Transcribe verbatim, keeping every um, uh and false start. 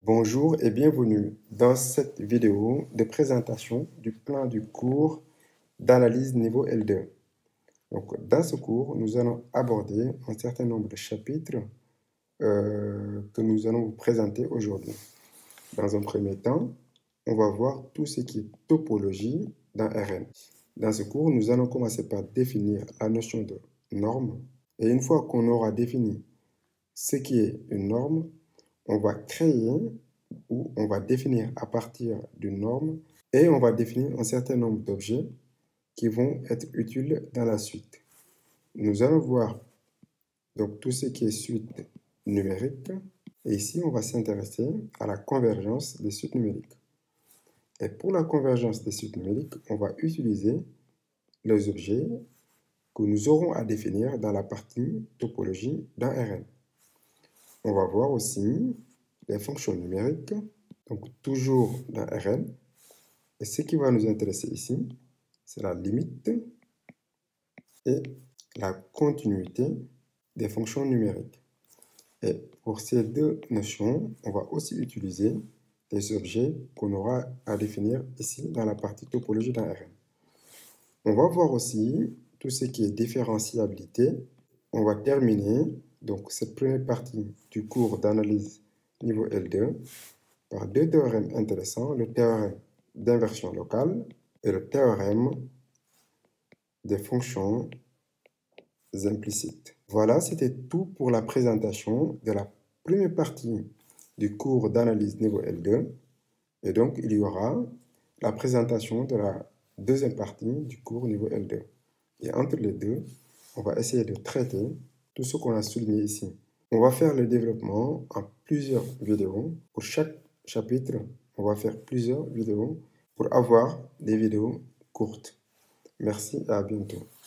Bonjour et bienvenue dans cette vidéo de présentation du plan du cours d'analyse niveau L deux. Donc, dans ce cours, nous allons aborder un certain nombre de chapitres euh, que nous allons vous présenter aujourd'hui. Dans un premier temps, on va voir tout ce qui est topologie dans R N. Dans ce cours, nous allons commencer par définir la notion de norme. Et une fois qu'on aura défini ce qui est une norme, on va créer ou on va définir à partir d'une norme et on va définir un certain nombre d'objets qui vont être utiles dans la suite. Nous allons voir donc tout ce qui est suite numérique et ici on va s'intéresser à la convergence des suites numériques. Et pour la convergence des suites numériques, on va utiliser les objets que nous aurons à définir dans la partie topologie dans R N. On va voir aussi les fonctions numériques, donc toujours dans R N. Et ce qui va nous intéresser ici, c'est la limite et la continuité des fonctions numériques. Et pour ces deux notions, on va aussi utiliser les objets qu'on aura à définir ici dans la partie topologie dans R N. On va voir aussi tout ce qui est différenciabilité. On va terminer donc cette première partie du cours d'analyse niveau L deux par deux théorèmes intéressants, le théorème d'inversion locale et le théorème des fonctions implicites. Voilà, c'était tout pour la présentation de la première partie du cours d'analyse niveau L deux. Et donc, il y aura la présentation de la deuxième partie du cours niveau L deux. Et entre les deux, on va essayer de traiter tout ce qu'on a souligné ici. On va faire le développement en plusieurs vidéos. Pour chaque chapitre, on va faire plusieurs vidéos pour avoir des vidéos courtes. Merci et à bientôt.